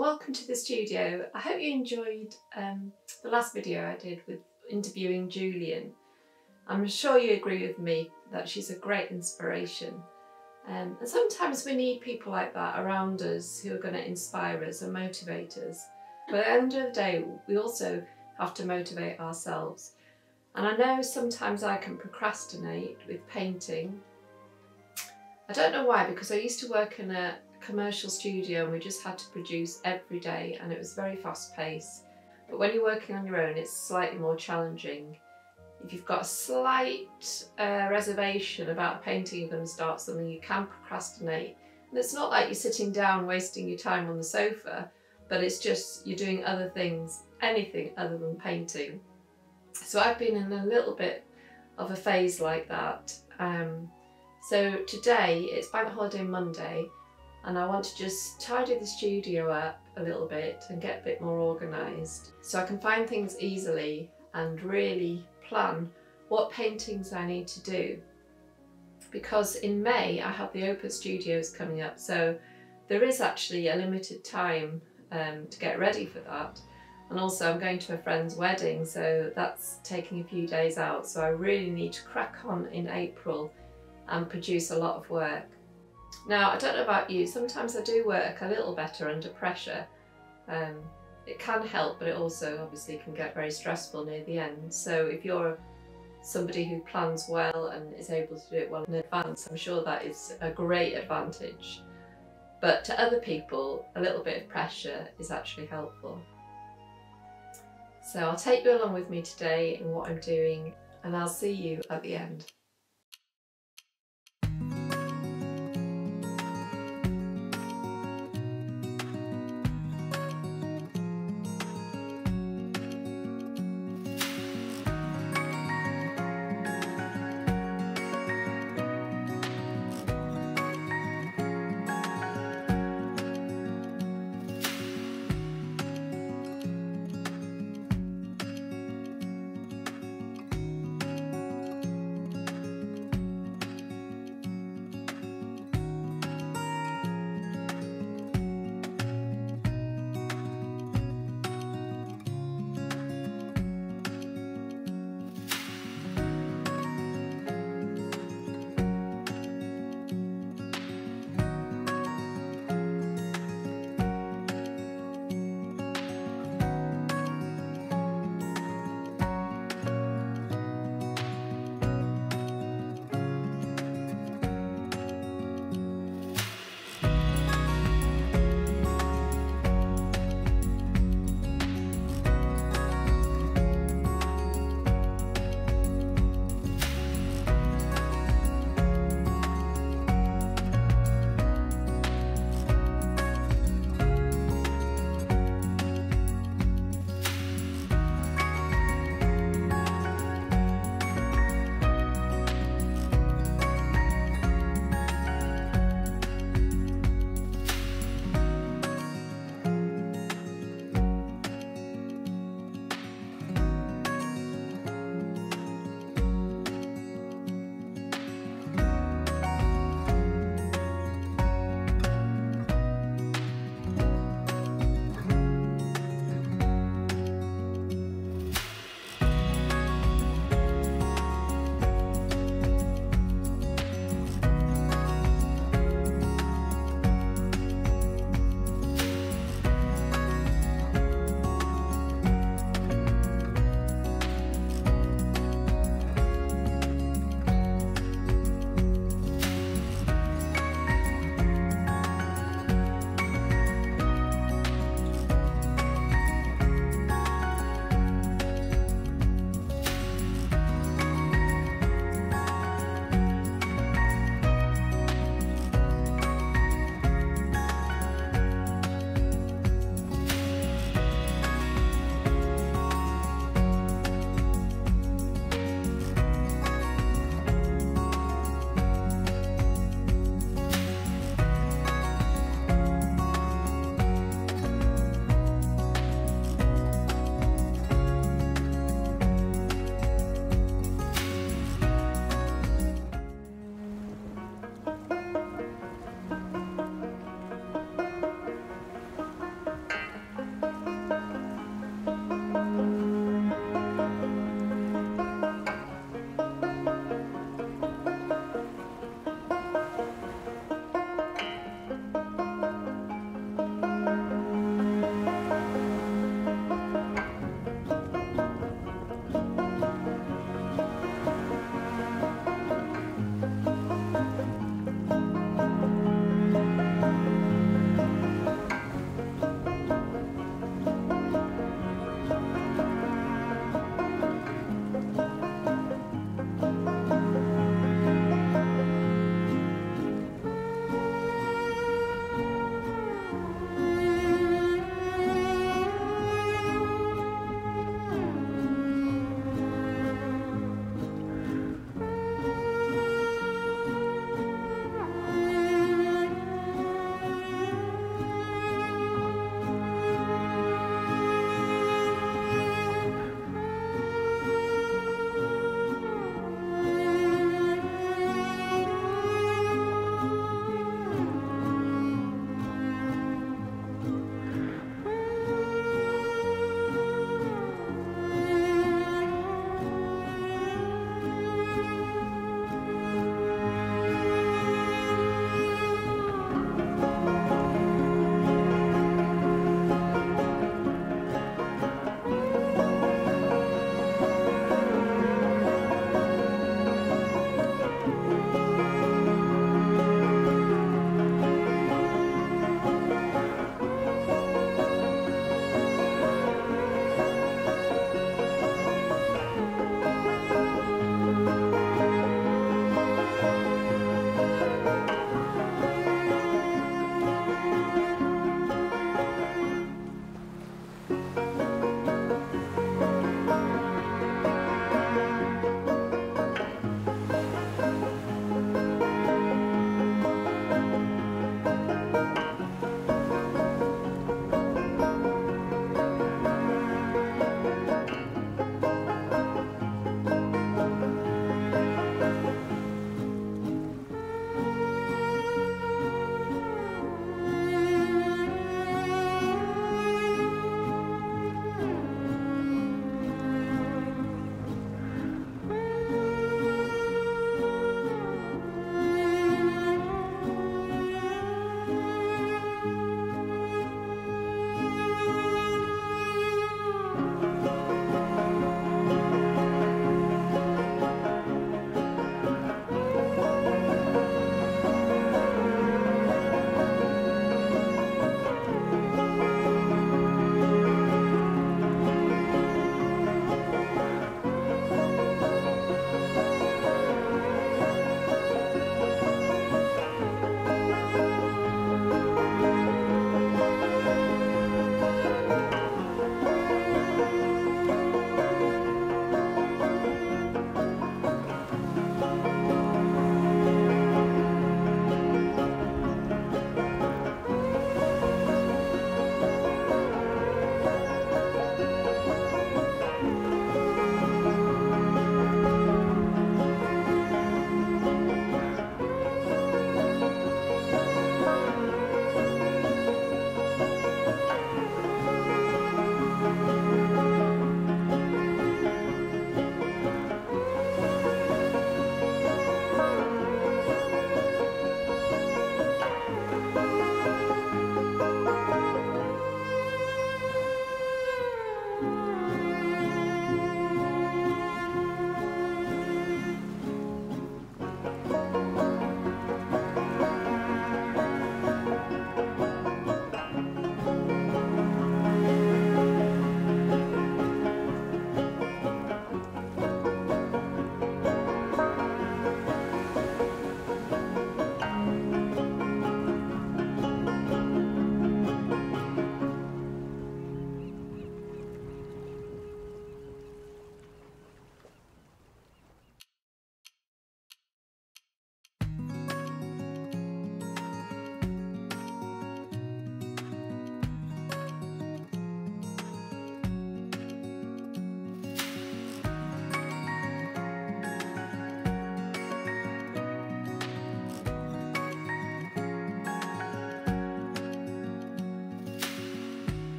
welcome to the studio. I hope you enjoyed the last video I did with interviewing Julian. I'm sure you agree with me that she's a great inspiration. And sometimes we need people like that around us who are going to inspire us and motivate us. But at the end of the day, we also have to motivate ourselves. And I know sometimes I can procrastinate with painting. I don't know why, because I used to work in a commercial studio and we just had to produce every day and it was very fast paced. But when you're working on your own, it's slightly more challenging. If you've got a slight reservation about a painting, you're going to start something, you can procrastinate. And it's not like you're sitting down wasting your time on the sofa, but it's just you're doing other things, anything other than painting. So I've been in a little bit of a phase like that. So today it's Bank Holiday Monday and I want to just tidy the studio up a little bit and get a bit more organised so I can find things easily and really plan what paintings I need to do. Because in May I have the Open Studios coming up, so there is actually a limited time to get ready for that. And also I'm going to a friend's wedding, so that's taking a few days out, so I really need to crack on in April and produce a lot of work. Now, I don't know about you, sometimes I do work a little better under pressure. It can help, but it also obviously can get very stressful near the end. So if you're somebody who plans well and is able to do it well in advance, I'm sure that is a great advantage. But to other people, a little bit of pressure is actually helpful. So I'll take you along with me today in what I'm doing, and I'll see you at the end.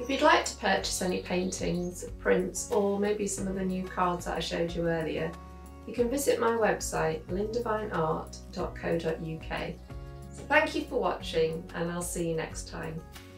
If you'd like to purchase any paintings, prints, or maybe some of the new cards that I showed you earlier, you can visit my website lindavineart.co.uk. So thank you for watching, and I'll see you next time.